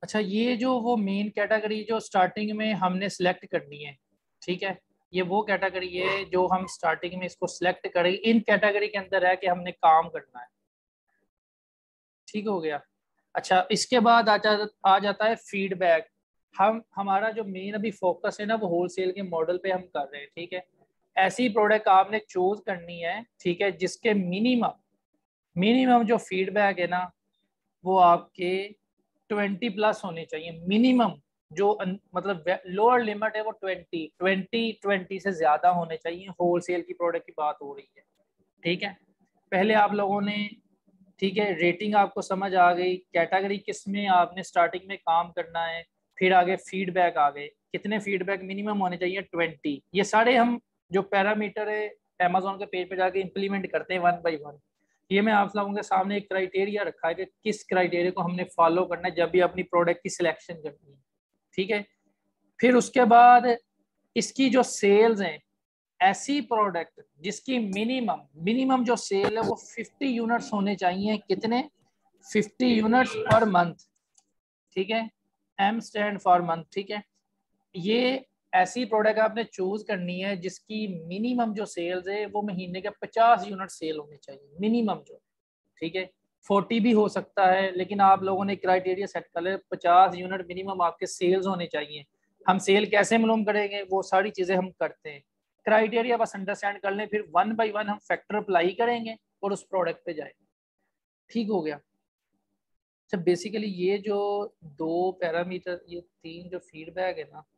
अच्छा, ये जो वो मेन कैटेगरी जो स्टार्टिंग में हमने सेलेक्ट करनी है, ठीक है, ये वो कैटेगरी है जो हम स्टार्टिंग में इसको सिलेक्ट करेंगे, इन कैटेगरी के अंदर है कि हमने काम करना है। ठीक हो गया। अच्छा, इसके बाद आ जाता है फीडबैक। हम हमारा जो मेन अभी फोकस है ना वो होलसेल के मॉडल पे हम कर रहे हैं, ठीक है। ऐसी प्रोडक्ट आपने चूज करनी है, ठीक है, जिसके मिनिमम मिनिमम जो फीडबैक है ना वो आपके 20+ होने चाहिए मिनिमम। जो मतलब लोअर लिमिट है वो 20 से ज्यादा होने चाहिए। होलसेल की प्रोडक्ट की बात हो रही है, ठीक है। पहले आप लोगों ने, ठीक है, रेटिंग आपको समझ आ गई, कैटेगरी किस में आपने स्टार्टिंग में काम करना है, फिर आगे फीडबैक आ गए, कितने फीडबैक मिनिमम होने चाहिए 20। ये सारे हम जो पैरामीटर है अमेजोन के पेज पे जाके इम्प्लीमेंट करते हैं वन बाई वन। ये मैं आप लोगों के सामने एक क्राइटेरिया रखा है कि किस क्राइटेरिया को हमने फॉलो करना है जब भी अपनी प्रोडक्ट की सिलेक्शन करनी है, ठीक है। फिर उसके बाद इसकी जो सेल्स हैं, ऐसी प्रोडक्ट जिसकी मिनिमम मिनिमम जो सेल है वो 50 यूनिट्स होने चाहिए। कितने? 50 यूनिट्स पर मंथ, ठीक है। एम स्टैंड फॉर मंथ, ठीक है। ये ऐसी प्रोडक्ट आपने चूज करनी है जिसकी मिनिमम जो सेल्स है वो महीने के 50 यूनिट सेल होने चाहिए मिनिमम जो, ठीक है। 40 भी हो सकता है, लेकिन आप लोगों ने क्राइटेरिया सेट कर लिया 50 यूनिट मिनिमम आपके सेल्स होने चाहिए। हम सेल कैसे मालूम करेंगे, वो सारी चीजें हम करते हैं। क्राइटेरिया बस अंडरस्टैंड कर लें, फिर वन बाई वन हम फैक्टर अप्लाई करेंगे और उस प्रोडक्ट पे जाएंगे। ठीक हो गया। अच्छा, बेसिकली ये जो दो पैरामीटर, ये तीन जो फीडबैक है ना,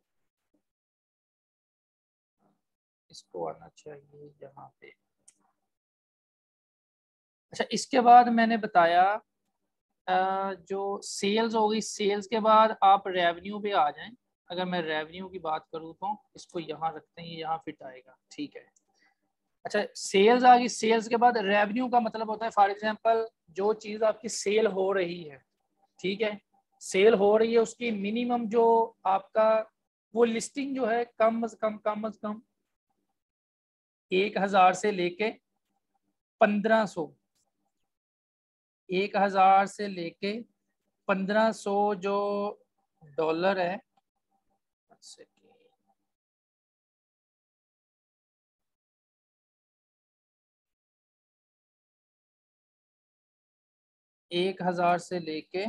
इसको आना चाहिए यहाँ पे। अच्छा, इसके बाद मैंने बताया जो सेल्स हो गई, सेल्स के बाद आप रेवेन्यू पे आ जाएं। अगर मैं रेवेन्यू की बात करूँ तो इसको यहाँ रखते हैं, ये यहाँ फिट आएगा, ठीक है। अच्छा, सेल्स आ गई, सेल्स के बाद रेवेन्यू का मतलब होता है फॉर एग्जांपल जो चीज़ आपकी सेल हो रही है, ठीक है, सेल हो रही है उसकी मिनिमम जो आपका वो लिस्टिंग जो है कम से कम 1,000 से लेके 1,500, 1,000 से लेके 1,500 जो डॉलर है। सेकेंड, 1,000 से लेके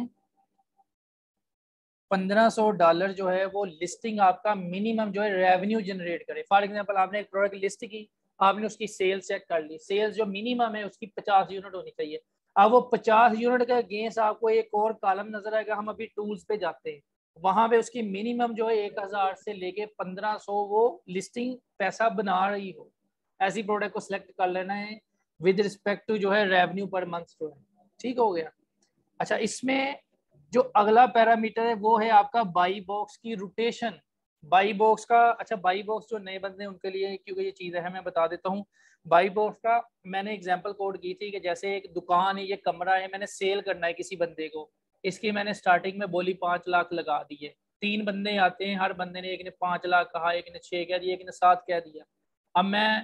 1,500 डॉलर जो है वो लिस्टिंग आपका मिनिमम जो है रेवेन्यू जनरेट करे। फॉर एग्जांपल आपने एक प्रोडक्ट लिस्ट की, आपने उसकी सेल्स चेक कर ली, सेल्स जो मिनिमम है उसकी 50 यूनिट होनी चाहिए। अब वो 50 यूनिट के अगेंस्ट आपको एक और कॉलम नजर आएगा, हम अभी टूल्स पे जाते हैं, वहां पे उसकी मिनिमम जो है 1,000 से लेके 1,500 वो लिस्टिंग पैसा बना रही हो, ऐसी प्रोडक्ट को सिलेक्ट कर लेना है विद रिस्पेक्ट टू जो है रेवेन्यू पर मंथ जो है। ठीक हो गया। अच्छा, इसमें जो अगला पैरामीटर है वो है आपका बाई बॉक्स की रोटेशन। बाई बॉक्स का, अच्छा बाई बॉक्स जो नए बंदे हैं उनके लिए, क्योंकि ये चीज़ है मैं बता देता हूँ। बाई बॉक्स का मैंने एग्जांपल कोड की थी कि जैसे एक दुकान है, ये कमरा है, मैंने सेल करना है किसी बंदे को, इसकी मैंने स्टार्टिंग में बोली 5 लाख लगा दी है। 3 बंदे आते हैं, हर बंदे ने, एक ने 5 लाख कहा, एक ने 6 कह दिया, एक ने 7 कह दिया। अब मैं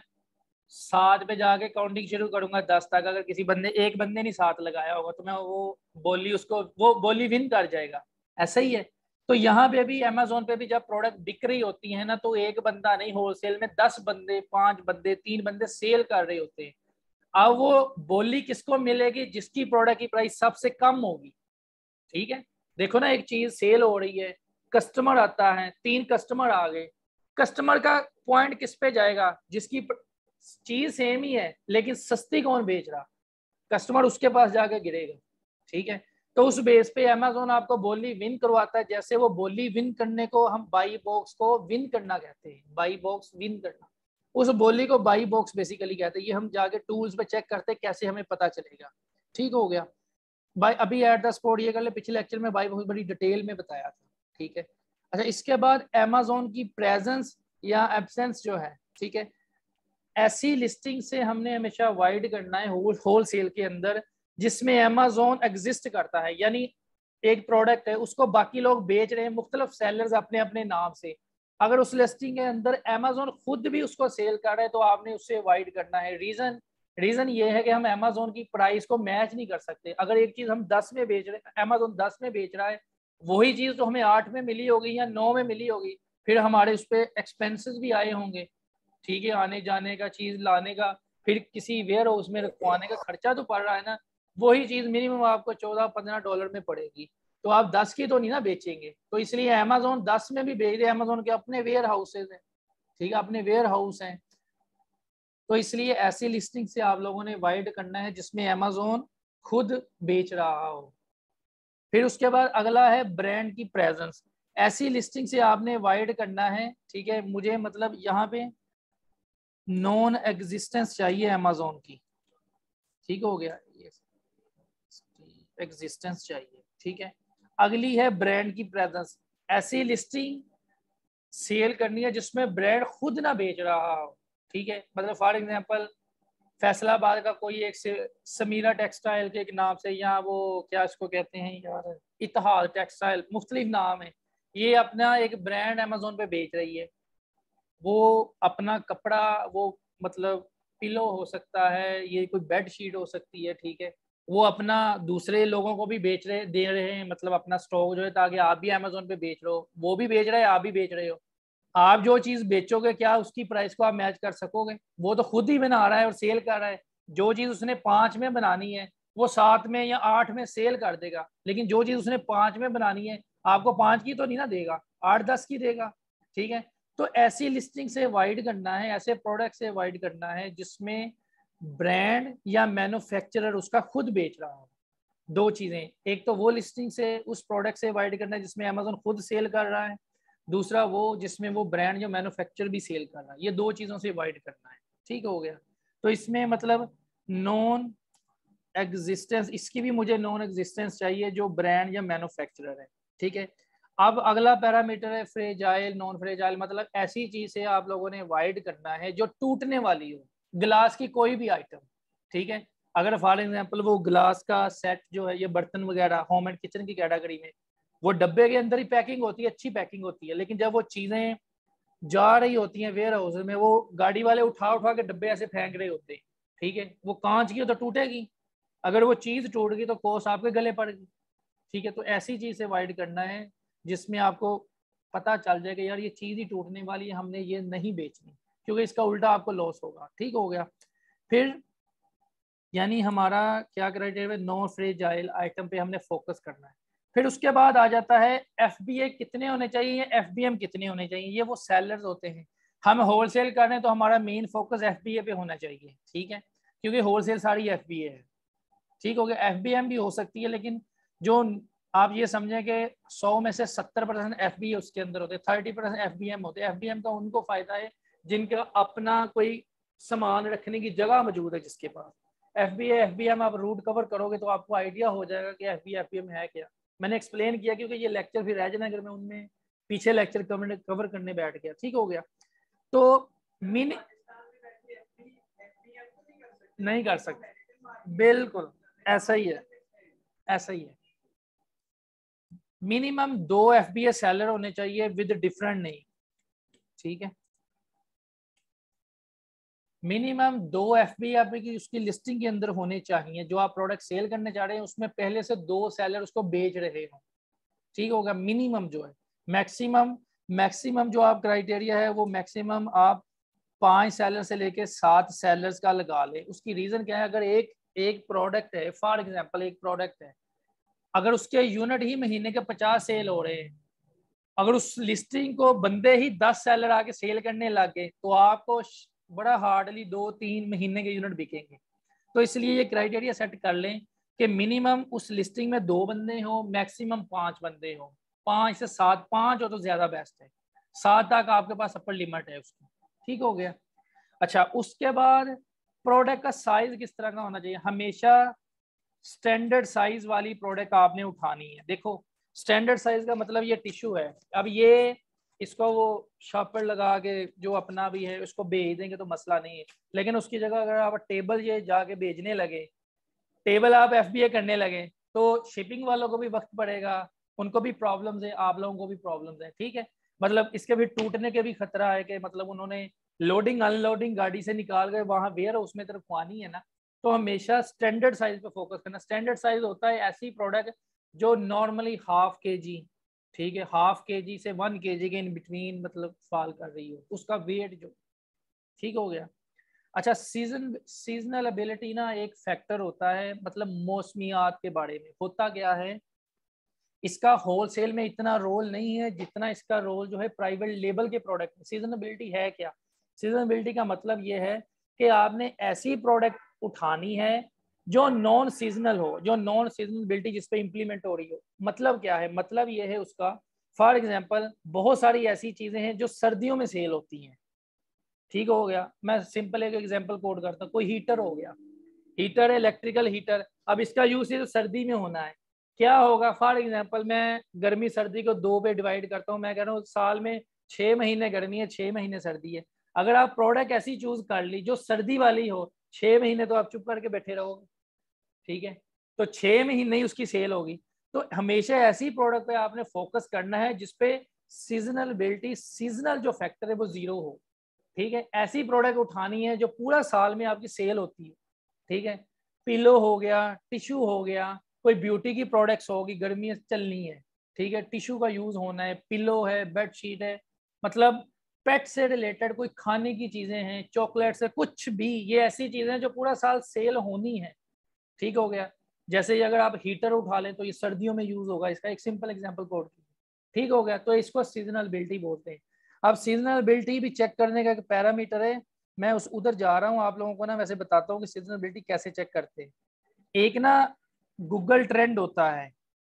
7 पे जाके काउंटिंग शुरू करूंगा 10 तक, अगर किसी बंदे, एक बंदे नहीं 7 लगाया होगा तो मैं वो बोली, उसको वो बोली विन कर जाएगा। ऐसा ही है। तो यहाँ पे भी अमेजोन पे भी जब प्रोडक्ट बिक रही होती है ना, तो एक बंदा नहीं, होलसेल में 10 बंदे, 5 बंदे, 3 बंदे सेल कर रहे होते हैं। अब वो बोली किसको मिलेगी? जिसकी प्रोडक्ट की प्राइस सबसे कम होगी। ठीक है। देखो ना, एक चीज सेल हो रही है, कस्टमर आता है, 3 कस्टमर आ गए, कस्टमर का पॉइंट किस पे जाएगा? जिसकी चीज सेम ही है लेकिन सस्ती कौन बेच रहा, कस्टमर उसके पास जाके गिरेगा। ठीक है। तो उस बेस पे अमेजोन आपको बोली विन करवाता है। जैसे वो बोली विन करने को हम बाई बॉक्स को विन करना कहते हैं, बाई बॉक्स विन करना, उस बोली को बाई बॉक्स बेसिकली कहते हैं। ये हम जाके टूल्स पे चेक करते हैं, कैसे हमें पता चलेगा। ठीक हो गया। बाई अभी एट द स्पॉट ये कर ले, पिछले लेक्चर में बाई बहुत बड़ी डिटेल में बताया था। ठीक है। अच्छा, इसके बाद अमेजोन की प्रेजेंस या एब्सेंस जो है, ठीक है, ऐसी लिस्टिंग से हमने हमेशा अवॉइड करना है होल सेल के अंदर जिसमें अमेजोन एग्जिस्ट करता है, यानी एक प्रोडक्ट है उसको बाकी लोग बेच रहे हैं, मुख्तलिफ सेलर्स अपने अपने नाम से, अगर उस लिस्टिंग के अंदर अमेजोन खुद भी उसको सेल कर रहा है तो आपने उससे अवॉइड करना है। रीजन रीजन ये है कि हम अमेजोन की प्राइस को मैच नहीं कर सकते। अगर एक चीज हम 10 में बेच रहे हैं, अमेजोन 10 में बेच रहा है, वही चीज़ तो हमें 8 में मिली होगी या 9 में मिली होगी, फिर हमारे उस पर एक्सपेंसेस भी आए होंगे, ठीक है, आने जाने का, चीज़ लाने का, फिर किसी वेयर हाउस में रखवाने का खर्चा तो पड़ रहा है ना। वही चीज़ मिनिमम आपको $14-15 में पड़ेगी, तो आप 10 की तो नहीं ना बेचेंगे। तो इसलिए अमेजोन 10 में भी बेच रहे हैं, अमेजोन के अपने वेयर हाउसेज हैं, ठीक है, अपने वेयर हाउस हैं। तो इसलिए ऐसी लिस्टिंग से आप लोगों ने अवॉइड करना है जिसमें अमेजोन खुद बेच रहा हो। फिर उसके बाद अगला है ब्रांड की प्रेजेंस। ऐसी लिस्टिंग से आपने अवॉइड करना है, ठीक है, मुझे मतलब यहाँ पे नॉन एग्जिस्टेंस चाहिए अमेजोन की, ठीक हो गया, ये एग्जिस्टेंस चाहिए, ठीक है। अगली है ब्रांड की प्रेजेंस। ऐसी लिस्टिंग सेल करनी है जिसमें ब्रांड खुद ना बेच रहा हो, ठीक है। मतलब फॉर एग्जांपल फैसलाबाद का कोई एक समीरा टेक्सटाइल के एक नाम से, या वो क्या इसको कहते हैं यार, इतिहाद टेक्सटाइल, मुख्तलिफ नाम है, ये अपना एक ब्रांड अमेजोन पे बेच रही है। वो अपना कपड़ा, वो मतलब पिलो हो सकता है, ये कोई बेड शीट हो सकती है, ठीक है, वो अपना दूसरे लोगों को भी बेच रहे दे रहे हैं, मतलब अपना स्टॉक जो है, ताकि आप भी अमेजोन पे बेच रहे हो, वो भी बेच रहे हैं, आप भी बेच रहे हो। आप जो चीज बेचोगे क्या उसकी प्राइस को आप मैच कर सकोगे? वो तो खुद ही बना रहा है और सेल कर रहा है। जो चीज उसने 5 में बनानी है वो 7 में या 8 में सेल कर देगा, लेकिन जो चीज उसने 5 में बनानी है आपको 5 की तो नहीं ना देगा, 8-10 की देगा, ठीक है। तो ऐसी लिस्टिंग से अवॉइड करना है, ऐसे प्रोडक्ट से अवॉइड करना है जिसमें ब्रांड या मैन्युफैक्चरर उसका खुद बेच रहा हो। दो चीजें, एक तो वो लिस्टिंग से उस प्रोडक्ट से अवॉइड करना है जिसमें अमेजोन खुद सेल कर रहा है, दूसरा वो जिसमें वो ब्रांड जो मैन्युफैक्चर भी सेल कर रहा है। ये दो चीज़ों से अवॉइड करना है, ठीक हो गया। तो इसमें मतलब नॉन एग्जिस्टेंस, इसकी भी मुझे नॉन एग्जिस्टेंस चाहिए जो ब्रांड या मैन्युफैक्चरर है, ठीक है। अब अगला पैरामीटर है फ्रेजाइल नॉन फ्रेजाइल, मतलब ऐसी चीज से आप लोगों ने अवॉइड करना है जो टूटने वाली हो, ग्लास की कोई भी आइटम, ठीक है। अगर फॉर एग्जाम्पल वो ग्लास का सेट जो है, ये बर्तन वगैरह होम एंड किचन की कैटेगरी में, वो डब्बे के अंदर ही पैकिंग होती है, अच्छी पैकिंग होती है, लेकिन जब वो चीजें जा रही होती हैं वेयर हाउस में, वो गाड़ी वाले उठा उठा के डब्बे ऐसे फेंक रहे होते हैं, ठीक है, वो कांच की हो तो टूटेगी, अगर वो चीज टूट गई तो कोस आपके गले पड़ गई, ठीक है। तो ऐसी चीज से अवॉइड करना है जिसमें आपको पता चल जाए कि यार ये चीज ही टूटने वाली है, हमने ये नहीं बेचनी, क्योंकि इसका उल्टा आपको लॉस होगा, ठीक हो गया। फिर यानी हमारा क्या क्राइटेरिया, नो फ्रेजाइल आइटम पे हमने फोकस करना है। फिर उसके बाद आ जाता है एफबीए कितने होने चाहिए, एफबीएम कितने होने चाहिए, ये वो सेलर्स होते हैं। हम होलसेल कर रहे हैं तो हमारा मेन फोकस एफबीए पे होना चाहिए, ठीक है, क्योंकि होलसेल सारी एफबीए है, ठीक हो गया। एफबीएम भी हो सकती है, लेकिन जो आप ये समझें कि 100 में से 70% एफबीए उसके अंदर होते हैं, 30% एफबीएम होते हैं। एफबीएम का उनको फायदा है जिनका अपना कोई सामान रखने की जगह मौजूद है, जिसके पास एफबीए एफबीएम आप रूट कवर करोगे तो आपको आइडिया हो जाएगा कि एफबीए एफबीएम है क्या। मैंने एक्सप्लेन किया क्योंकि ये लेक्चर फिर रह जाना अगर मैं उनमें पीछे लेक्चर कवर करने बैठ गया, ठीक हो गया। तो मिन नहीं कर सकते, बिल्कुल ऐसा ही है, ऐसा ही है। मिनिमम 2 एफबीए सेलर होने चाहिए विद डिफरेंट नेम, ठीक है। मिनिमम 2 एफबीए आपकी उसकी लिस्टिंग के अंदर होने चाहिए, जो आप प्रोडक्ट सेल करने जा रहे हैं उसमें पहले से 2 सेलर उसको बेच रहे हो, ठीक होगा। मिनिमम जो है, मैक्सिमम मैक्सिमम जो आप क्राइटेरिया है वो मैक्सिमम आप 5 सेलर से लेके 7 सेलर्स का लगा ले। उसकी रीजन क्या है, अगर एक एक प्रोडक्ट है, फॉर एग्जांपल एक प्रोडक्ट है, अगर उसके यूनिट ही महीने के 50 सेल हो रहे हैं, अगर उस लिस्टिंग को बंदे ही 10 सेलर आके सेल करने लगे तो आपको बड़ा हार्डली 2-3 महीने के यूनिट बिकेंगे। तो इसलिए ये क्राइटेरिया सेट कर लें कि मिनिमम उस लिस्टिंग में 2 बंदे हो, मैक्सिमम 5 बंदे हो, 5 से 7, 5 हो तो ज्यादा बेस्ट है, 7 तक आपके पास अपर लिमिट है उसकी, ठीक हो गया। अच्छा, उसके बाद प्रोडक्ट का साइज किस तरह का होना चाहिए, हमेशा स्टैंडर्ड साइज वाली प्रोडक्ट आपने उठानी है। देखो स्टैंडर्ड साइज का मतलब ये टिश्यू है, अब ये इसको वो शॉपर लगा के जो अपना भी है उसको भेज देंगे तो मसला नहीं है, लेकिन उसकी जगह अगर आप टेबल ये जाके भेजने लगे, टेबल आप एफबीए करने लगे, तो शिपिंग वालों को भी वक्त पड़ेगा, उनको भी प्रॉब्लम्स है, आप लोगों को भी प्रॉब्लम्स है, ठीक है। मतलब इसके भी टूटने के भी खतरा है कि मतलब उन्होंने लोडिंग अनलोडिंग गाड़ी से निकाल कर वहां वेयर उसमें तरफ खुआनी है ना। तो हमेशा स्टैंडर्ड साइज पे फोकस करना। स्टैंडर्ड साइज होता है ऐसी प्रोडक्ट जो नॉर्मली 1/2 kg ठीक है, हाफ केजी से 1 kg के इन बिटवीन मतलब फॉल कर रही हो, उसका वेट जो ठीक हो गया। अच्छा, सीजनल एबिलिटी ना एक फैक्टर होता है, मतलब मौसमियात के बारे में होता क्या है, इसका होलसेल में इतना रोल नहीं है जितना इसका रोल जो है प्राइवेट लेबल के प्रोडक्ट में। सीजनेबिलिटी है क्या? सीजनेबिलिटी का मतलब ये है कि आपने ऐसी प्रोडक्ट उठानी है जो नॉन सीजनल हो, जो नॉन सीजनेबिलिटी जिस पे इम्प्लीमेंट हो रही हो। मतलब क्या है? मतलब ये है उसका, फॉर एग्जांपल बहुत सारी ऐसी चीजें हैं जो सर्दियों में सेल होती हैं, ठीक हो गया। मैं सिंपल एक एग्जांपल कोड करता हूँ, कोई हीटर हो गया, हीटर है इलेक्ट्रिकल हीटर, अब इसका यूज तो सर्दी में होना है। क्या होगा, फॉर एग्जांपल मैं गर्मी सर्दी को 2 पे डिवाइड करता हूँ, मैं कह रहा हूँ साल में 6 महीने गर्मी है, 6 महीने सर्दी है। अगर आप प्रोडक्ट ऐसी चूज कर ली जो सर्दी वाली हो, 6 महीने तो आप चुप करके बैठे रहोगे, ठीक है, तो 6 महीने ही उसकी सेल होगी। तो हमेशा ऐसी प्रोडक्ट पे आपने फोकस करना है जिसपे सीजनबिलिटी, सीजनल जो फैक्टर है वो जीरो हो, ठीक है। ऐसी प्रोडक्ट उठानी है जो पूरा साल में आपकी सेल होती है, ठीक है। पिलो हो गया, टिश्यू हो गया, कोई ब्यूटी की प्रोडक्ट्स होगी, गर्मी चलनी है, ठीक है, टिश्यू का यूज होना है, पिलो है, बेडशीट है, मतलब पेट से रिलेटेड कोई खाने की चीजें हैं, चॉकलेट्स है, कुछ भी, ये ऐसी चीजें हैं जो पूरा साल सेल होनी है, ठीक हो गया। जैसे अगर आप हीटर उठा लें तो ये सर्दियों में यूज होगा, इसका एक सिंपल एग्जांपल कोड, ठीक हो गया। तो इसको सीजनबिलिटी बोलते हैं। अब सीजनबिलिटी भी चेक करने का एक पैरामीटर है, मैं उस उधर जा रहा हूँ आप लोगों को ना वैसे बताता हूँ कि सीजनबिलिटी कैसे चेक करते हैं। एक ना गूगल ट्रेंड होता है,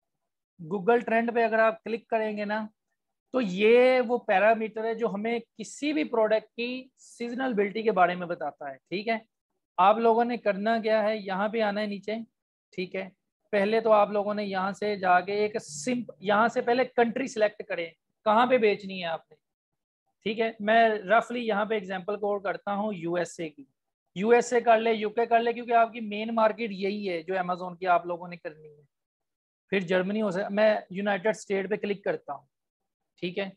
गूगल ट्रेंड पे अगर आप क्लिक करेंगे ना, तो ये वो पैरामीटर है जो हमें किसी भी प्रोडक्ट की सीजनबिलिटी के बारे में बताता है, ठीक है। आप लोगों ने करना क्या है, यहाँ पे आना है नीचे, ठीक है। पहले तो आप लोगों ने यहाँ से जाके एक यहाँ से पहले कंट्री सिलेक्ट करें, कहाँ पे बेचनी है आपने, ठीक है। मैं रफली यहाँ पे एग्जांपल कोड करता हूँ यूएसए की, यूएसए कर ले, यूके कर ले, क्योंकि आपकी मेन मार्केट यही है जो अमेजोन की आप लोगों ने करनी है। फिर जर्मनी हो सकता, मैं यूनाइटेड स्टेट पे क्लिक करता हूँ, ठीक है।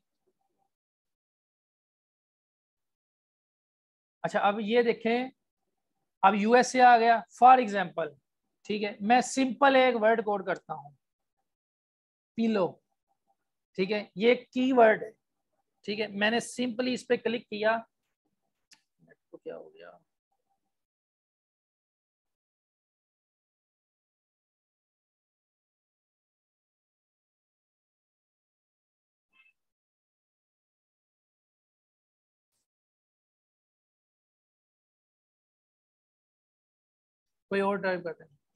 अच्छा, अब ये देखें, अब यूएसए आ गया फॉर एग्जांपल, ठीक है। मैं सिंपल एक वर्ड कोड करता हूँ, पिलो, ठीक है, ये एक कीवर्ड है, ठीक है। मैंने सिंपली इस पे क्लिक किया, तो क्या हो गया, कोई और टाइप करते हैं।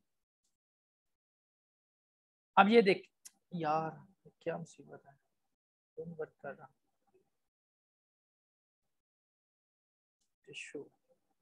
अब ये देख, यार क्या मुसीबत है, तुम वर्क कर रहा, टिश्यू,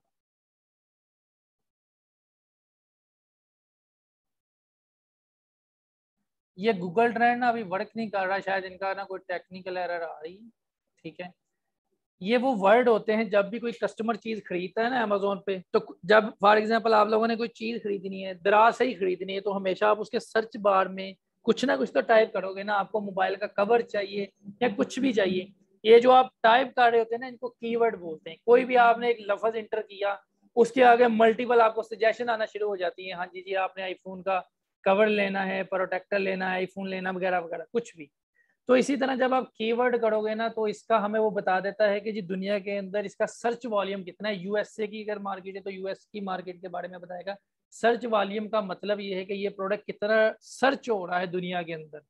ये गूगल ट्रेंड ना अभी वर्क नहीं कर रहा, शायद इनका ना कोई टेक्निकल एरर आ रही है, ठीक है। ये वो वर्ड होते हैं जब भी कोई कस्टमर चीज खरीदता है ना अमेजोन पे, तो जब फॉर एग्जांपल आप लोगों ने कोई चीज खरीदनी है, दराज से ही खरीदनी है, तो हमेशा आप उसके सर्च बार में कुछ ना कुछ तो टाइप करोगे ना, आपको मोबाइल का कवर चाहिए या कुछ भी चाहिए, ये जो आप टाइप कर रहे होते हैं ना, इनको कीवर्ड बोलते हैं। कोई भी आपने एक लफ्ज इंटर किया, उसके आगे मल्टीपल आपको सजेशन आना शुरू हो जाती है, हाँ जी जी आपने आईफोन का कवर लेना है, प्रोटेक्टर लेना है, आईफोन लेना, वगैरह वगैरह कुछ भी। तो इसी तरह जब आप कीवर्ड करोगे ना, तो इसका हमें वो बता देता है कि जी दुनिया के अंदर इसका सर्च वॉल्यूम कितना है। यूएसए की अगर मार्केट है तो यूएस की मार्केट के बारे में बताएगा। सर्च वॉल्यूम का मतलब ये है कि ये प्रोडक्ट कितना सर्च हो रहा है दुनिया के अंदर।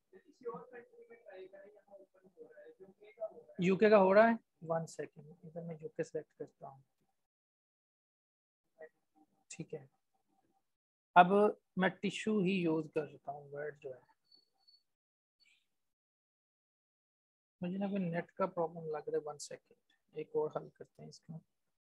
यूके का हो रहा है, 1 सेकेंड, इधर मैं यूके सेलेक्ट करता हूँ, ठीक है। अब मैं टिश्यू ही यूज करता हूँ, वर्ड जो है, मुझे ना कोई नेट का प्रॉब्लम लग रहा है, 1 सेकेंड, एक और हल करते हैं इसका।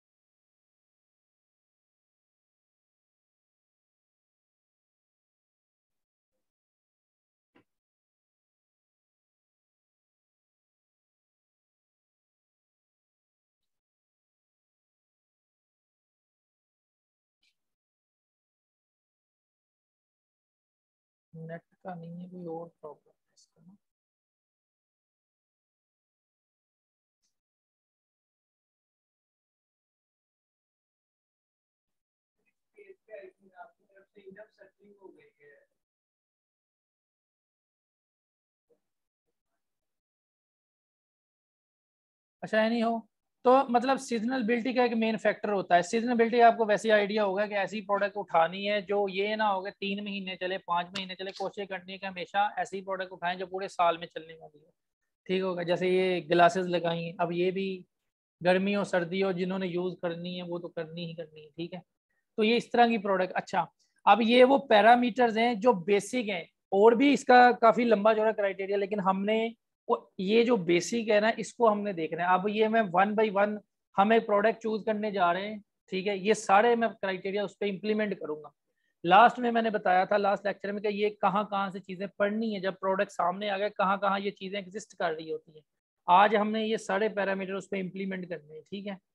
नेट का नहीं है, कोई और प्रॉब्लम है इसका ना। अच्छा है नहीं हो तो मतलब सीजनबिलिटी का एक मेन फैक्टर होता है। सीजनबिलिटी आपको वैसे आइडिया होगा कि ऐसी प्रोडक्ट उठानी है जो ये ना हो कि 3 महीने चले 5 महीने चले, कोशिश करनी है कि हमेशा ऐसी प्रोडक्ट उठाएं जो पूरे साल में चलने वाली है। ठीक होगा, जैसे ये ग्लासेस लगाई हैं, अब ये भी गर्मी हो सर्दी हो जिन्होंने यूज़ करनी है वो तो करनी ही करनी है। ठीक है, तो ये इस तरह की प्रोडक्ट। अच्छा, अब ये वो पैरामीटर्स हैं जो बेसिक हैं, और भी इसका काफ़ी लंबा चौड़ा क्राइटेरिया, लेकिन हमने ये जो बेसिक है ना इसको हमने देखना है। अब ये मैं 1 बाय 1 हम एक प्रोडक्ट चूज करने जा रहे हैं। ठीक है, ये सारे मैं क्राइटेरिया उस पर इम्प्लीमेंट करूंगा। लास्ट में मैंने बताया था लास्ट लेक्चर में कि ये कहाँ कहाँ से चीज़ें पढ़नी है, जब प्रोडक्ट सामने आ गए कहाँ कहाँ ये चीज़ें एग्जिस्ट कर रही होती हैं। आज हमने ये सारे पैरामीटर उस पर इम्प्लीमेंट करने हैं। ठीक है,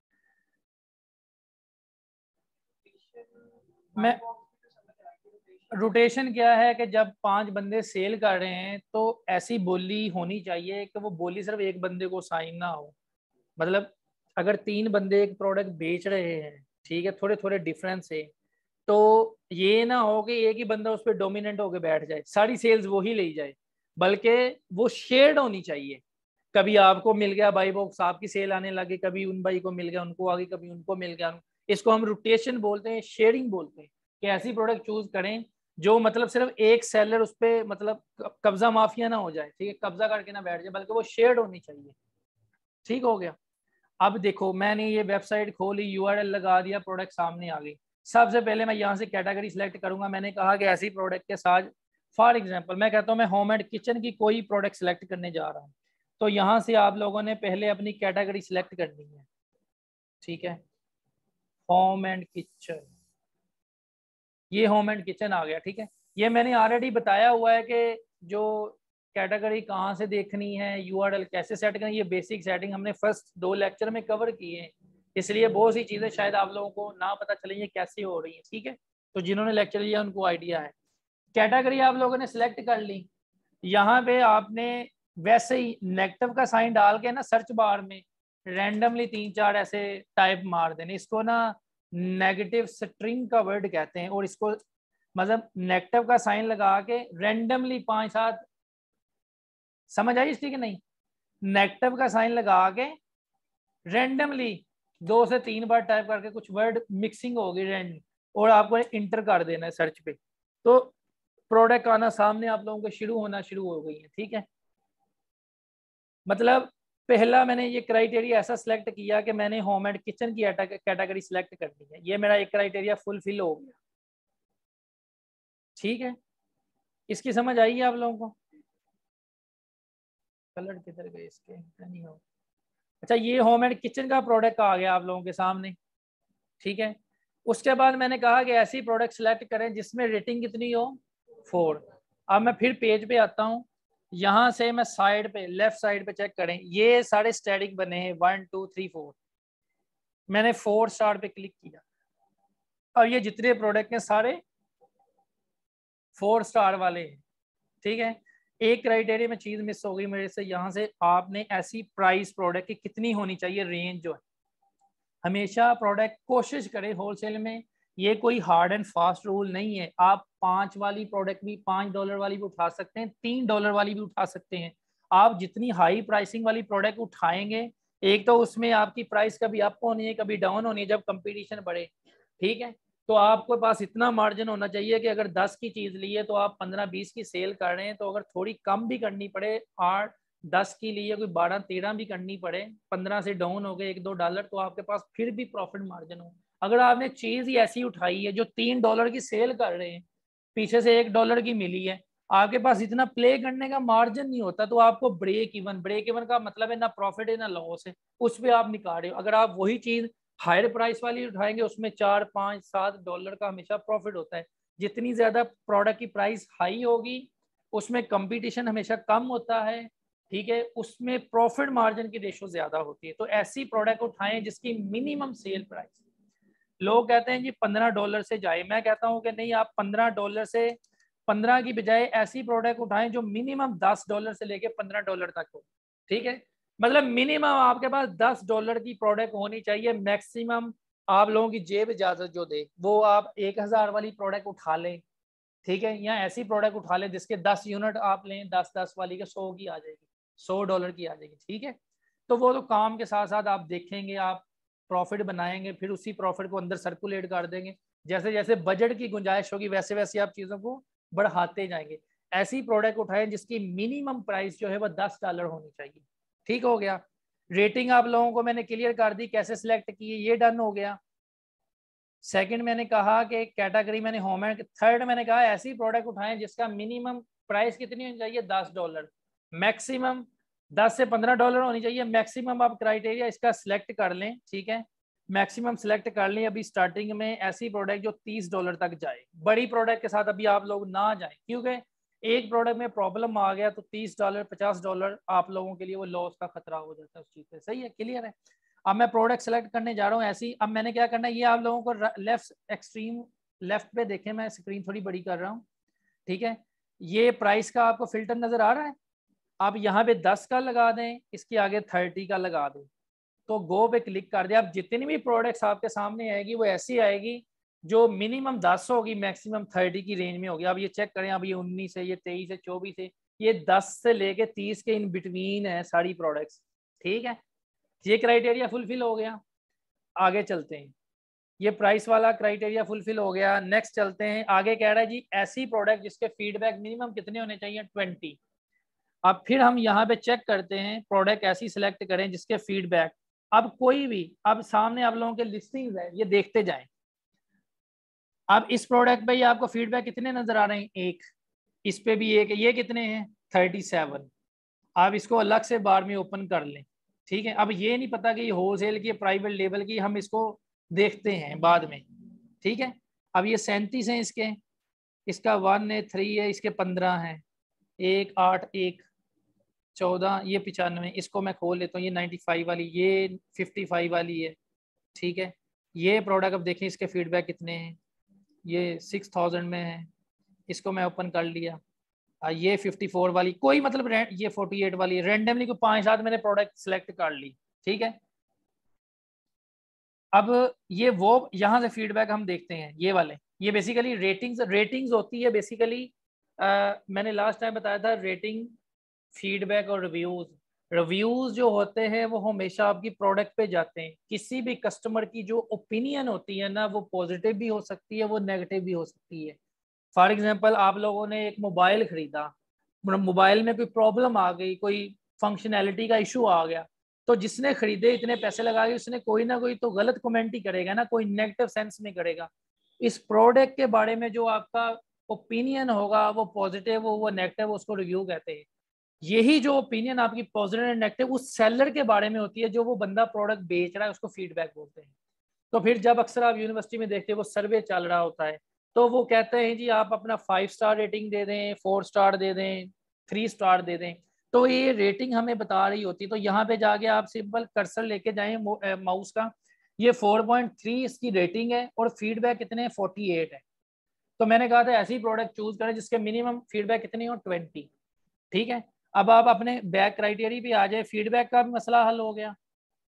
मैं रोटेशन क्या है कि जब 5 बंदे सेल कर रहे हैं तो ऐसी बोली होनी चाहिए कि वो बोली सिर्फ एक बंदे को साइन ना हो। मतलब अगर 3 बंदे एक प्रोडक्ट बेच रहे हैं, ठीक है, थोड़े थोड़े डिफरेंस है, तो ये ना हो कि एक ही बंदा उस पर डोमिनेंट होकर बैठ जाए, सारी सेल्स वो ही ले जाए, बल्कि वो शेयर्ड होनी चाहिए। कभी आपको मिल गया बाई बॉक्स, आपकी सेल आने लगी, कभी उन भाई को मिल गया उनको आ गई, कभी उनको मिल गया। इसको हम रोटेशन बोलते हैं, शेयरिंग बोलते हैं कि ऐसी प्रोडक्ट चूज करें जो मतलब सिर्फ एक सेलर उस पर मतलब कब्जा माफिया ना हो जाए, ठीक है, कब्जा करके ना बैठ जाए, बल्कि वो शेयर्ड होनी चाहिए। ठीक हो गया। अब देखो मैंने ये वेबसाइट खोली, यूआरएल लगा दिया, प्रोडक्ट सामने आ गई। सबसे पहले मैं यहाँ से कैटेगरी सिलेक्ट करूंगा। मैंने कहा कि ऐसी प्रोडक्ट के साथ, फॉर एग्जांपल मैं कहता हूँ मैं होम एंड किचन की कोई प्रोडक्ट सिलेक्ट करने जा रहा हूँ, तो यहाँ से आप लोगों ने पहले अपनी कैटेगरी सिलेक्ट करनी है। ठीक है, होम एंड किचन, ये होम एंड किचन आ गया। ठीक है, ये मैंने ऑलरेडी बताया हुआ है कि जो कैटेगरी कहाँ से देखनी है, यूआरएल कैसे सेट करनी है, ये बेसिक सेटिंग हमने फर्स्ट 2 लेक्चर में कवर की है, इसलिए बहुत सी चीज़ें शायद आप लोगों को ना पता चले ये कैसे हो रही है। ठीक है, तो जिन्होंने लेक्चर लिया उनको आइडिया है। कैटेगरी आप लोगों ने सिलेक्ट कर ली, यहाँ पे आपने वैसे ही नेगेटिव का साइन डाल के ना सर्च बार में रैंडमली 3-4 ऐसे टाइप मार देने, इसको ना नेगेटिव स्ट्रिंग का वर्ड कहते हैं, और इसको मतलब नेगेटिव का साइन लगा के रैंडमली 5-7, समझ आई इसकी कि नहीं, नेगेटिव का साइन लगा के रैंडमली 2 से 3 बार टाइप करके कुछ वर्ड मिक्सिंग होगी रैंडम, और आपको इंटर कर देना है सर्च पे, तो प्रोडक्ट आना सामने आप लोगों को शुरू होना शुरू हो गई है। ठीक है, मतलब पहला मैंने ये क्राइटेरिया ऐसा सिलेक्ट किया कि मैंने होम एंड किचन की कैटेगरी सिलेक्ट करनी है, ये मेरा एक क्राइटेरिया फुलफिल हो गया। ठीक है, इसकी समझ आई है आप लोगों को? कलर किधर गए इसके, नहीं हो। अच्छा, ये होम एंड किचन का प्रोडक्ट आ गया आप लोगों के सामने। ठीक है, उसके बाद मैंने कहा कि ऐसी प्रोडक्ट सिलेक्ट करें जिसमें रेटिंग कितनी हो, 4। अब मैं फिर पेज पे आता हूँ, यहाँ से मैं साइड पे लेफ्ट साइड पे चेक करें, ये सारे स्टैटिक बने हैं 1 2 3 4, मैंने 4 स्टार पे क्लिक किया। अब ये जितने प्रोडक्ट हैं सारे 4 स्टार वाले हैं। ठीक है, एक क्राइटेरिया में चीज मिस हो गई मेरे से, यहाँ से आपने ऐसी प्राइस प्रोडक्ट की कितनी होनी चाहिए, रेंज जो है हमेशा प्रोडक्ट कोशिश करें होलसेल में, ये कोई हार्ड एंड फास्ट रूल नहीं है। आप 5 वाली प्रोडक्ट भी, $5 वाली भी उठा सकते हैं, $3 वाली भी उठा सकते हैं। आप जितनी हाई प्राइसिंग वाली प्रोडक्ट उठाएंगे, एक तो उसमें आपकी प्राइस कभी अप होनी है कभी डाउन होनी है जब कंपटीशन बढ़े। ठीक है, तो आपके पास इतना मार्जिन होना चाहिए कि अगर 10 की चीज ली है तो आप 15-20 की सेल कर रहे हैं, तो अगर थोड़ी कम भी करनी पड़े, 8-10 की लिए कोई 12-13 भी करनी पड़े, 15 से डाउन हो गए $1-2, तो आपके पास फिर भी प्रॉफिट मार्जिन हो। अगर आपने चीज ही ऐसी उठाई है जो $3 की सेल कर रहे हैं, पीछे से $1 की मिली है, आपके पास इतना प्ले करने का मार्जिन नहीं होता, तो आपको ब्रेक इवन का मतलब है ना प्रॉफिट है ना लॉस है, उस पर आप निकाल रहे हो। अगर आप वही चीज हायर प्राइस वाली उठाएंगे उसमें $4-5-7 का हमेशा प्रॉफिट होता है। जितनी ज्यादा प्रोडक्ट की प्राइस हाई होगी उसमें कंपटीशन हमेशा कम होता है। ठीक है, उसमें प्रॉफिट मार्जिन की रेशो ज्यादा होती है। तो ऐसी प्रोडक्ट उठाएं जिसकी मिनिमम सेल प्राइस, लोग कहते हैं जी $15 से जाए, मैं कहता हूं कि नहीं, आप $15 से 15 की बजाय ऐसी प्रोडक्ट उठाएं जो मिनिमम $10 से लेके $15 तक हो। ठीक है, मतलब मिनिमम आपके पास $10 की प्रोडक्ट होनी चाहिए, मैक्सिमम आप लोगों की जेब इजाजत जो दे वो आप 1000 वाली प्रोडक्ट उठा लें। ठीक है, या ऐसी प्रोडक्ट उठा लें जिसके 10 यूनिट आप लें, 10-10 वाली के 100 की आ जाएगी, $100 की आ जाएगी। ठीक है, तो वो तो काम के साथ साथ आप देखेंगे, आप प्रॉफिट बनाएंगे, फिर उसी प्रॉफिट को अंदर सर्कुलेट कर देंगे। जैसे जैसे बजट की गुंजाइश होगी वैसे वैसे आप चीज़ों को बढ़ाते जाएंगे। ऐसी प्रोडक्ट उठाएं जिसकी मिनिमम प्राइस जो है वो $10 होनी चाहिए। ठीक हो गया। रेटिंग आप लोगों को मैंने क्लियर कर दी, कैसे सिलेक्ट की, ये डन हो गया। सेकंड मैंने कहा कि कैटेगरी मैंने होम एंड। थर्ड मैंने कहा ऐसी प्रोडक्ट उठाएं जिसका मिनिमम प्राइस कितनी होनी चाहिए, $10, मैक्सिमम $10 से $15 होनी चाहिए। मैक्सिमम आप क्राइटेरिया इसका सिलेक्ट कर लें, ठीक है, मैक्सिमम सिलेक्ट कर लें। अभी स्टार्टिंग में ऐसी प्रोडक्ट जो $30 तक जाए, बड़ी प्रोडक्ट के साथ अभी आप लोग ना जाएं, क्योंकि एक प्रोडक्ट में प्रॉब्लम आ गया तो $30 $50 आप लोगों के लिए वो लॉस का खतरा हो जाता है उस चीज़ से। सही है, क्लियर है। अब मैं प्रोडक्ट सेलेक्ट करने जा रहा हूँ ऐसी। अब मैंने क्या करना है, ये आप लोगों को लेफ्ट एक्सट्रीम लेफ्ट पे देखें, मैं स्क्रीन थोड़ी बड़ी कर रहा हूँ, ठीक है। ये प्राइस का आपको फिल्टर नजर आ रहा है। आप यहाँ पे 10 का लगा दें, इसके आगे 30 का लगा दें, तो गो पे क्लिक कर दें। आप जितनी भी प्रोडक्ट्स आपके सामने आएगी वो ऐसी आएगी जो मिनिमम 10 होगी, मैक्सिमम 30 की रेंज में होगी। आप ये चेक करें, अब ये 19 है, ये 23 है, 24 है, ये 10 से लेके 30 के इन बिटवीन है सारी प्रोडक्ट्स, ठीक है। ये क्राइटेरिया फुलफिल हो गया। आगे चलते हैं, ये प्राइस वाला क्राइटेरिया फुलफिल हो गया। नेक्स्ट चलते हैं, आगे कह रहा है जी ऐसी प्रोडक्ट जिसके फीडबैक मिनिमम कितने होने चाहिए, 20। अब फिर हम यहाँ पे चेक करते हैं, प्रोडक्ट ऐसी सिलेक्ट करें जिसके फीडबैक, अब कोई भी, अब सामने आप लोगों के लिस्टिंग्स है, ये देखते जाएं। अब इस प्रोडक्ट पे आपको फीडबैक कितने नजर आ रहे हैं, एक, इस पे भी एक है, ये कितने हैं, 37। आप इसको अलग से बार में ओपन कर लें, ठीक है। अब ये नहीं पता कि ये होलसेल की प्राइवेट लेवल की, हम इसको देखते हैं बाद में, ठीक है। अब ये 37 हैं इसके, इसका 1 है, 3 है, इसके 15 हैं, 1 8 1 14, ये 95, इसको मैं खोल लेता हूँ, ये 95 वाली, ये 55 वाली है, ठीक है। ये प्रोडक्ट अब देखें इसके फीडबैक कितने हैं, ये 6000 में है, इसको मैं ओपन कर लिया। ये 54 वाली, कोई मतलब ये 48 वाली, रेंडमली कोई 5-7 मैंने प्रोडक्ट सेलेक्ट कर ली, ठीक है। अब ये वो यहाँ से फीडबैक हम देखते हैं, ये वाले, ये बेसिकली रेटिंग्स होती है बेसिकली। मैंने लास्ट टाइम बताया था रेटिंग, फीडबैक और रिव्यूज जो होते हैं वो हमेशा आपकी प्रोडक्ट पे जाते हैं। किसी भी कस्टमर की जो ओपिनियन होती है ना, वो पॉजिटिव भी हो सकती है, वो नेगेटिव भी हो सकती है। फॉर एग्जांपल, आप लोगों ने एक मोबाइल खरीदा, मोबाइल में कोई प्रॉब्लम आ गई, कोई फंक्शनैलिटी का इशू आ गया, तो जिसने खरीदे, इतने पैसे लगा के, उसने कोई ना कोई तो गलत कमेंट ही करेगा ना, कोई नेगेटिव सेंस में करेगा। इस प्रोडक्ट के बारे में जो आपका ओपिनियन होगा वो पॉजिटिव हो, वो नेगेटिव, उसको रिव्यू कहते हैं। यही जो ओपिनियन आपकी पॉजिटिव एंड नेगेटिव उस सेलर के बारे में होती है, जो वो बंदा प्रोडक्ट बेच रहा है, उसको फीडबैक बोलते हैं। तो फिर जब अक्सर आप यूनिवर्सिटी में देखते हैं वो सर्वे चल रहा होता है, तो वो कहते हैं जी आप अपना 5 स्टार रेटिंग दे दें, 4 स्टार दे दें, 3 स्टार दे दें। तो ये रेटिंग हमें बता रही होती है। तो यहाँ पे जाके आप सिंपल कर्सर लेके जाएं माउस का, ये 4.3 इसकी रेटिंग है और फीडबैक कितने हैं, 48 है। तो मैंने कहा था ऐसी प्रोडक्ट चूज करें जिसके मिनिमम फीडबैक कितनी हो, 20, ठीक है। अब आप अपने बैक क्राइटेरिया पे आ जाए, फीडबैक का भी मसला हल हो गया,